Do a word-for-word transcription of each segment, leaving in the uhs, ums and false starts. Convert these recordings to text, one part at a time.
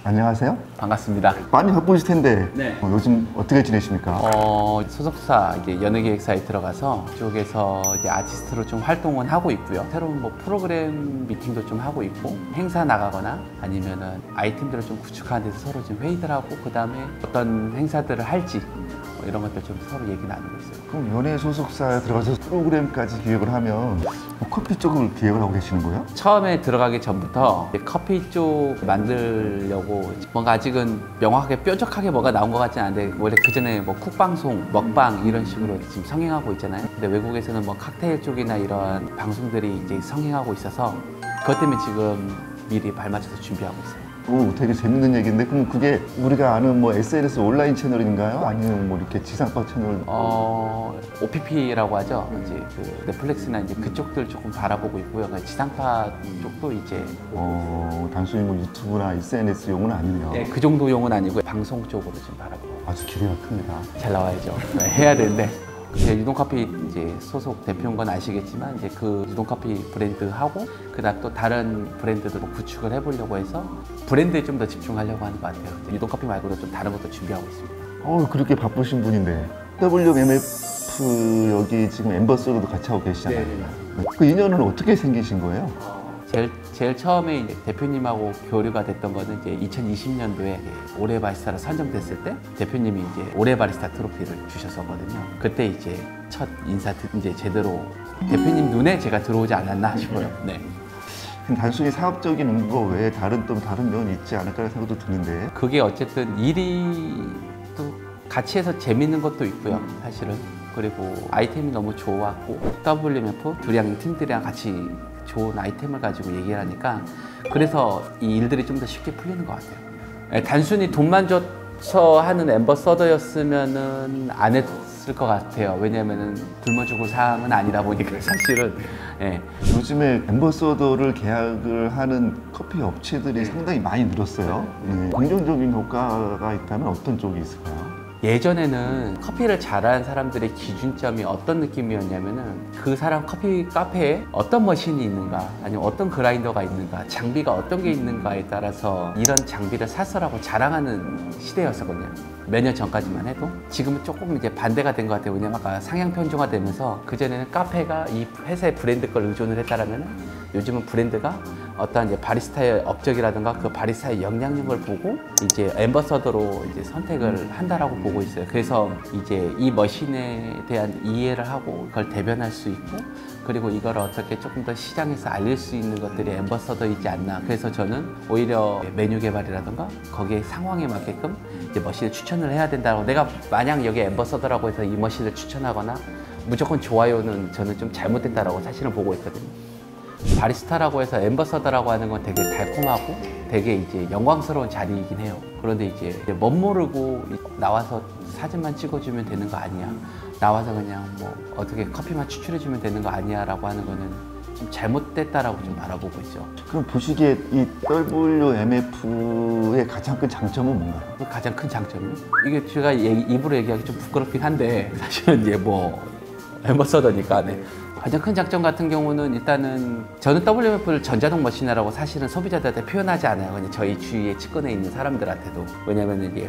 안녕하세요. 반갑습니다. 많이 바쁘실 텐데 네. 어, 요즘 어떻게 지내십니까? 어, 소속사 이제 연예기획사에 들어가서 그쪽에서 이제 아티스트로 좀 활동은 하고 있고요. 새로운 뭐 프로그램 미팅도 좀 하고 있고, 행사 나가거나 아니면은 아이템들을 좀 구축하는 데서 서로 좀 회의들 하고, 그 다음에 어떤 행사들을 할지 뭐 이런 것들 좀 서로 얘기 나누고 있어요. 그럼 연예 소속사에 들어가서 프로그램까지 기획을 하면 뭐 커피 쪽을 기획을 하고 계시는 거예요? 처음에 들어가기 전부터 이제 커피 쪽 만들려고 뭔가 아직은 명확하게 뾰족하게 뭐가 나온 것 같지는 않은데, 원래 그 전에 뭐 쿡방송, 먹방 이런 식으로 지금 성행하고 있잖아요. 근데 외국에서는 뭐 칵테일 쪽이나 이런 방송들이 이제 성행하고 있어서 그것 때문에 지금 미리 발맞춰서 준비하고 있어요. 오, 되게 재밌는 얘기인데, 그럼 그게 우리가 아는 뭐 에스엔에스 온라인 채널인가요? 아니면 뭐 이렇게 지상파 채널? 어, 오피피라고 하죠. 이제 그 넷플릭스나 이제 그쪽들 조금 바라보고 있고요. 그러니까 지상파 쪽도 이제 어, 단순히 뭐 유튜브나 에스엔에스용은 아니네요. 네, 그 정도 용은 아니고 방송 쪽으로 좀 바라보고. 아주 기대가 큽니다. 잘 나와야죠. 네, 해야 되는데. 유동커피 이제 소속 대표인 건 아시겠지만, 이제 그 유동커피 브랜드하고 그다음 또 다른 브랜드들로 구축을 해보려고 해서 브랜드에 좀 더 집중하려고 하는 것 같아요. 유동커피 말고도 좀 다른 것도 준비하고 있습니다. 어, 그렇게 바쁘신 분인데 더블유엠에프 여기 지금 엠버서더도 같이 하고 계시잖아요. 네. 그 인연은 어떻게 생기신 거예요? 제일, 제일 처음에 이제 대표님하고 교류가 됐던 거는 이제 이천이십 년도에 올해 바리스타로 선정됐을 때 대표님이 이제 올해 바리스타 트로피를 주셨었거든요. 그때 이제 첫 인사 이제 제대로 대표님 눈에 제가 들어오지 않았나 싶어요. 네. 단순히 사업적인 응보 외에 다른 또 다른 면이 있지 않을까 생각도 드는데. 그게 어쨌든 일이 또 같이 해서 재밌는 것도 있고요, 사실은. 그리고 아이템이 너무 좋았고 더블유엠에프 둘이랑 팀들이랑 같이 좋은 아이템을 가지고 얘기를 하니까, 그래서 이 일들이 좀 더 쉽게 풀리는 것 같아요. 단순히 돈만 줘서 하는 엠버서더였으면은 안 했을 것 같아요. 왜냐면은 굶어 죽을 상황은 아니다 보니까 사실은. 예. 요즘에 엠버서더를 계약을 하는 커피 업체들이 상당히 많이 늘었어요. 네. 긍정적인 효과가 있다면 어떤 쪽이 있을까요? 예전에는 커피를 잘하는 사람들의 기준점이 어떤 느낌이었냐면은, 그 사람 커피 카페에 어떤 머신이 있는가, 아니면 어떤 그라인더가 있는가, 장비가 어떤 게 있는가에 따라서 이런 장비를 사서라고 자랑하는 시대였었거든요. 몇 년 전까지만 해도. 지금은 조금 이제 반대가 된 것 같아요. 왜냐면 아까 상향 편중화 되면서, 그전에는 카페가 이 회사의 브랜드 걸 의존을 했다라면, 요즘은 브랜드가 어떤 이제 바리스타의 업적이라든가 그 바리스타의 영향력을 보고 이제 엠버서더로 이제 선택을 한다라고 보고 있어요. 그래서 이제 이 머신에 대한 이해를 하고 그걸 대변할 수 있고, 그리고 이걸 어떻게 조금 더 시장에서 알릴 수 있는 것들이 엠버서더이지 않나. 그래서 저는 오히려 메뉴 개발이라든가 거기에 상황에 맞게끔 이제 머신을 추천을 해야 된다고. 내가 만약 여기 엠버서더라고 해서 이 머신을 추천하거나 무조건 좋아요는 저는 좀 잘못됐다라고 사실은 보고 있거든요. 바리스타라고 해서 엠버서더라고 하는 건 되게 달콤하고 되게 이제 영광스러운 자리이긴 해요. 그런데 이제 멋 모르고 나와서 사진만 찍어주면 되는 거 아니야, 나와서 그냥 뭐 어떻게 커피만 추출해주면 되는 거 아니야 라고 하는 거는 좀 잘못됐다라고 좀 바라보고 있죠. 그럼 보시기에 이 더블유엠에프의 가장 큰 장점은 뭔가요? 가장 큰 장점이요? 이게 제가 얘기, 입으로 얘기하기 좀 부끄럽긴 한데, 사실은 이제 뭐 엠버서더니까. 네. 가장 큰 장점 같은 경우는 일단은 저는 더블유엠에프를 전자동 머신이라고 사실은 소비자들한테 표현하지 않아요. 그냥 저희 주위에 측근에 있는 사람들한테도. 왜냐면 이게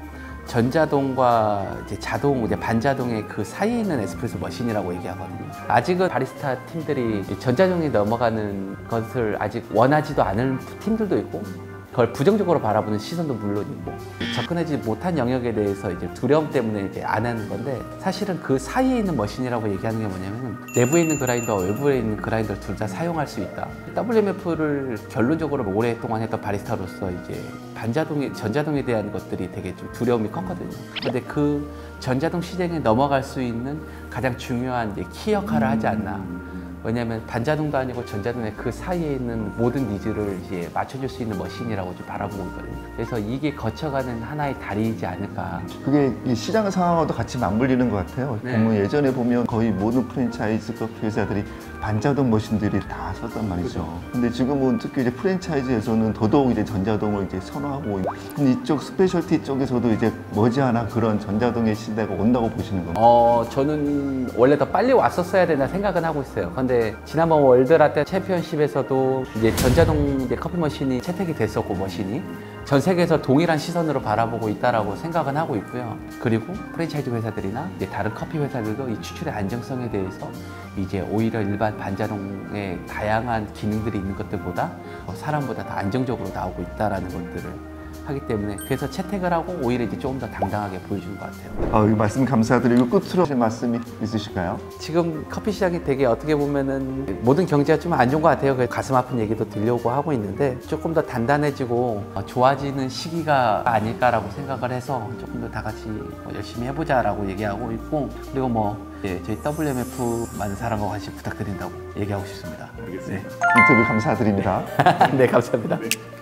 전자동과 이제 자동, 이제 반자동의 그 사이에 있는 에스프레소 머신이라고 얘기하거든요. 아직은 바리스타 팀들이 전자동에 넘어가는 것을 아직 원하지도 않은 팀들도 있고, 그걸 부정적으로 바라보는 시선도 물론 있고, 접근하지 못한 영역에 대해서 이제 두려움 때문에 이제 안 하는 건데, 사실은 그 사이에 있는 머신이라고 얘기하는 게 뭐냐면, 내부에 있는 그라인더와 외부에 있는 그라인더를 둘 다 사용할 수 있다. 더블유엠에프를 결론적으로 오랫동안 했던 바리스타로서 이제 반자동에, 전자동에 대한 것들이 되게 좀 두려움이 컸거든요. 근데 그 전자동 시장에 넘어갈 수 있는 가장 중요한 이제 키 역할을 하지 않나. 왜냐하면 반자동도 아니고 전자동의 그 사이에 있는 모든 니즈를 이제 맞춰줄 수 있는 머신이라고 좀 바라보고 있거든요. 그래서 이게 거쳐가는 하나의 다리이지 않을까. 그게 이 시장 상황과도 같이 맞물리는 것 같아요. 네. 보면 예전에 보면 거의 모든 프랜차이즈 커피 회사들이 반자동 머신들이 다 썼단 말이죠. 그렇죠. 근데 지금은 특히 이제 프랜차이즈에서는 더더욱 이제 전자동을 이제 선호하고, 근데 이쪽 스페셜티 쪽에서도 이제 머지않아 그런 전자동의 시대가 온다고 보시는 건가요? 어, 저는 원래 더 빨리 왔었어야 된다 생각은 하고 있어요. 근데 지난번 월드라떼 챔피언십에서도 이제 전자동 이제 커피 머신이 채택이 됐었고, 머신이 전 세계에서 동일한 시선으로 바라보고 있다라고 생각은 하고 있고요. 그리고 프랜차이즈 회사들이나 이제 다른 커피 회사들도 이 추출의 안정성에 대해서 이제 오히려 일반 반자동의 다양한 기능들이 있는 것들보다 사람보다 더 안정적으로 나오고 있다라는 것들을 하기 때문에 그래서 채택을 하고 오히려 이제 조금 더 당당하게 보여주는 것 같아요. 아, 이 말씀 감사드리고 끝으로 하실 말씀이 있으실까요? 지금 커피 시장이 되게 어떻게 보면은 모든 경제가 좀 안 좋은 것 같아요. 그래서 가슴 아픈 얘기도 들려오고 하고 있는데 조금 더 단단해지고 좋아지는 시기가 아닐까라고 생각을 해서 조금 더 다 같이 열심히 해보자라고 얘기하고 있고 그리고 뭐 예, 저희 더블유엠에프 많은 사랑과 관심 부탁드린다고 얘기하고 싶습니다. 알겠습니다. 네. 인터뷰 감사드립니다. 네, 감사합니다.